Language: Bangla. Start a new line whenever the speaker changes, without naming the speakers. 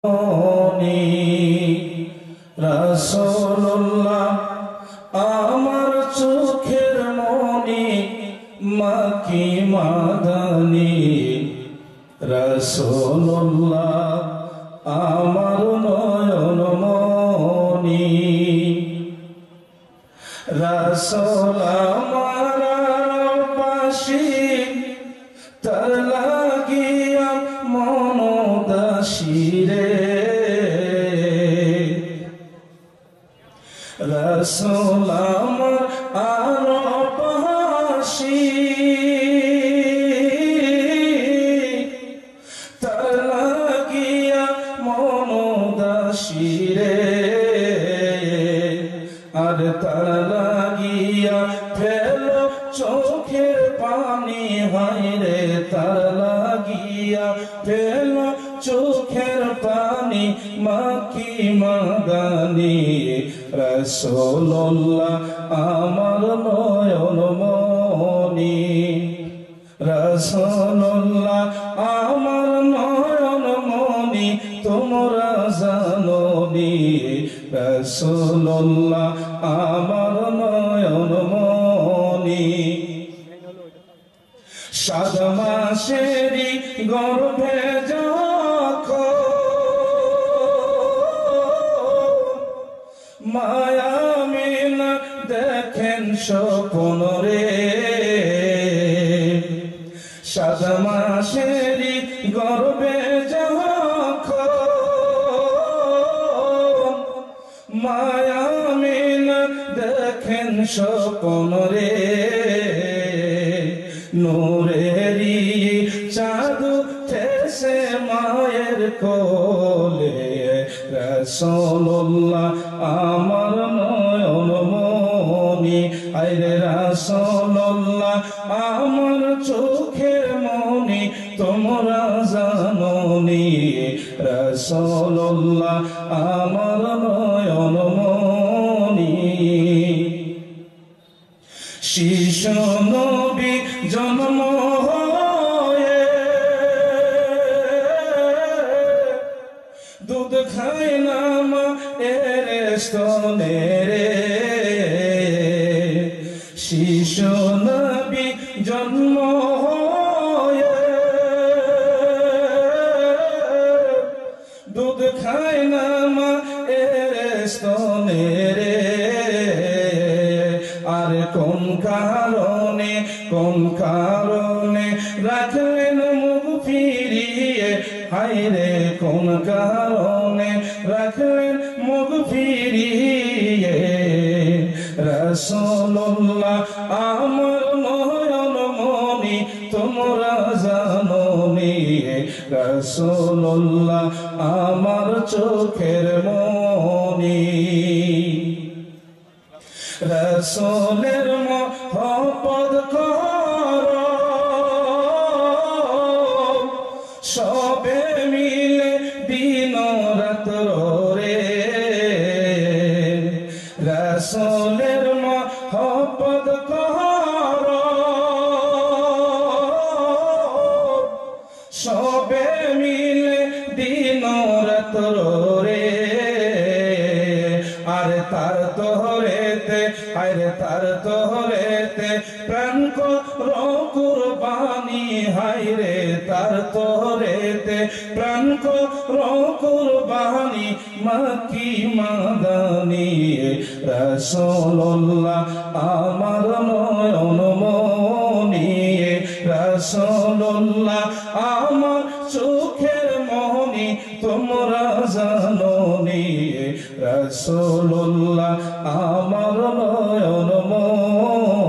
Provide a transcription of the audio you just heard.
রাসূলুল্লাহ আমার চোখের মনি মাকি মাদানি রাসূলুল্লাহ আমার নয়ন মনি রাসূল আমার পাশি তার লাগিয়া মন উদাসী রে রাসূল আমার আর পাশি তার লাগিয়া মন উদাসী রে আর তার লাগিয়া ফেলো চোখের পানি হায় রে তার লাগিয়া ফেলো চোখের পানি মাকি মাদানি রাসূলুল্লাহ আমার নয়ন মনি রাসূলুল্লাহ আমার নয়ন মনি তোমরা জানোনি রাসূলুল্লাহ আমার নয়ন মনি সাত মাসেরই গর্ভে যখন মায়া আমিনা দেখেন স্বপ্ন রে সাত মাসেরই গর্ভে যখন মায়া আমিনা দেখেন স্বপ্ন রে নূরেরি চাঁদ উঠেছে মায়ের কোলে রাসূলুল্লাহ আমার নয়ন মনি আইরে রাসূলুল্লাহ আমার চোখের মনি তোমরা জানোনি রাসূলুল্লাহ আমার নয়ন মনি শিশু নবী জন্ম হয়ে দুধ খায় না মা এর স্তনে রে শিশু নবী জন্ম হয়ে দুধ খায় না মা এর স্তনে রে আর কোন কারণে রাখলেন মুখ ফিরিয়ে হায়রে কোন কারণে রাখলেন মুখ ফিরিয়ে রাসূলুল্লাহ আমার নয়ন মনি তোমরা জানোনি রাসূলুল্লাহ আমার চোখের মনি রাসূলের মহব্বত করো সবে মিলে দিন রাত রে রাসূলের মহব্বত করো সবে মিলে দিন রাত রে আর তার তোহরেতে আরে তার তোহরেতে প্রাণ করো কুরবানি হায়রে তার তোহরেতে প্রাণ করো কুরবানি মাকি মাদানি রাসূলুল্লাহ আমার নয়ন মনি রাসূলুল্লাহ আমার চোখের মনি তোমরা জানোনি রাসূলুল্লাহ আমার নয়ন মনি